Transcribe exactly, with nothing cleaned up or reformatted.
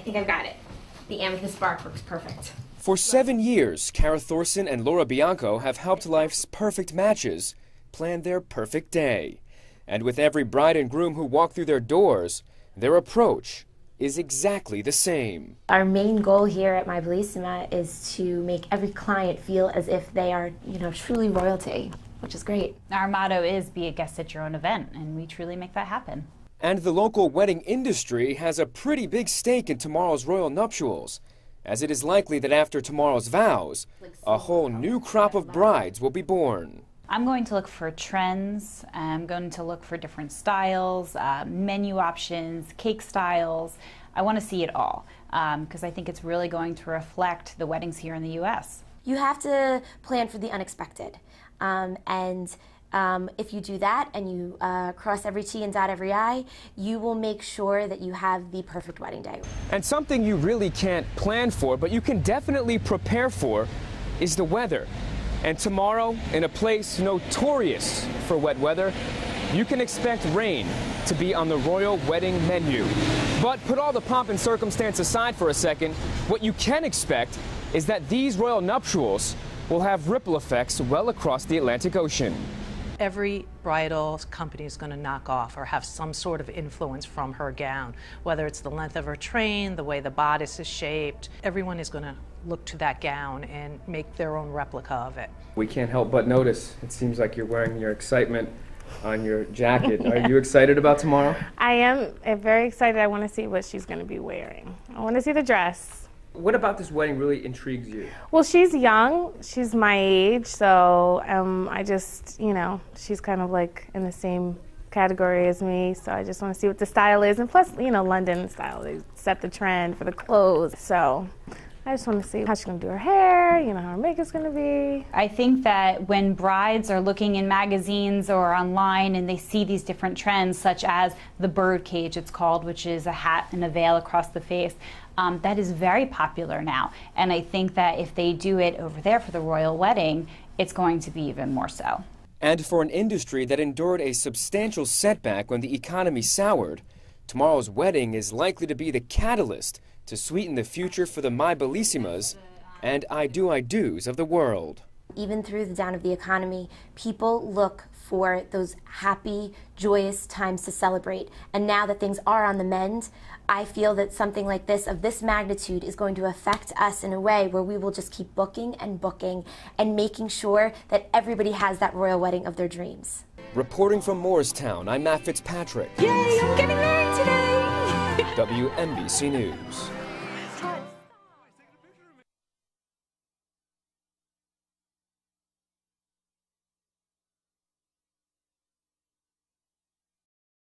think I've got it. The amethyst bark works perfect. For seven years, Kara Thorson and Laura Bianco have helped life's perfect matches plan their perfect day. And with every bride and groom who walk through their doors, their approach is exactly the same. Our main goal here at my Bellissima is to make every client feel as if they are, you know, truly royalty, which is great. Our motto is be a guest at your own event, and we truly make that happen. And the local wedding industry has a pretty big stake in tomorrow's royal nuptials, as it is likely that after tomorrow's vows, a whole new crop of brides will be born. I'm going to look for trends. I'm going to look for different styles, uh, menu options, cake styles. I want to see it all because um, I think it's really going to reflect the weddings here in the U S You have to plan for the unexpected. Um, and um, if you do that and you uh, cross every T and dot every I, you will make sure that you have the perfect wedding day. And something you really can't plan for, but you can definitely prepare for, is the weather. And tomorrow, in a place notorious for wet weather, you can expect rain to be on the royal wedding menu. But put all the pomp and circumstance aside for a second, what you can expect is that these royal nuptials will have ripple effects well across the Atlantic Ocean. Every bridal company is going to knock off or have some sort of influence from her gown, whether it's the length of her train, the way the bodice is shaped. Everyone is going to look to that gown and make their own replica of it. We can't help but notice, it seems like you're wearing your excitement on your jacket. Are you excited about tomorrow? I am very excited. I want to see what she's going to be wearing. I want to see the dress. What about this wedding really intrigues you? Well, she's young. She's my age, so um, I just, you know, she's kind of like in the same category as me, so I just want to see what the style is. And plus, you know, London style, they set the trend for the clothes, so I just want to see how she's going to do her hair, you know, how her makeup's going to be. I think that when brides are looking in magazines or online and they see these different trends, such as the bird cage, it's called, which is a hat and a veil across the face, um, that is very popular now. And I think that if they do it over there for the royal wedding, it's going to be even more so. And for an industry that endured a substantial setback when the economy soured, tomorrow's wedding is likely to be the catalyst to sweeten the future for the My Bellissimas and I Do I Do's of the world. Even through the down of the economy, people look for those happy, joyous times to celebrate. And now that things are on the mend, I feel that something like this, of this magnitude, is going to affect us in a way where we will just keep booking and booking and making sure that everybody has that royal wedding of their dreams. Reporting from Morristown, I'm Fitzpatrick. Yay, I'm getting married today! W M B C News.